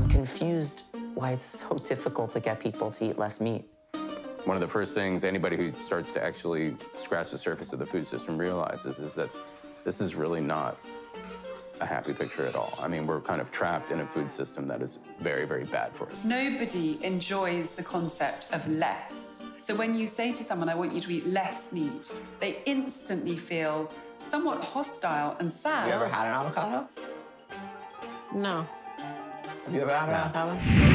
I'm confused why it's so difficult to get people to eat less meat. One of the first things anybody who starts to actually scratch the surface of the food system realizes is that this is really not a happy picture at all. I mean, we're kind of trapped in a food system that is very, very bad for us. Nobody enjoys the concept of less. So when you say to someone, I want you to eat less meat, they instantly feel somewhat hostile and sad. Have you ever had an avocado? No. Have you ever had an avocado?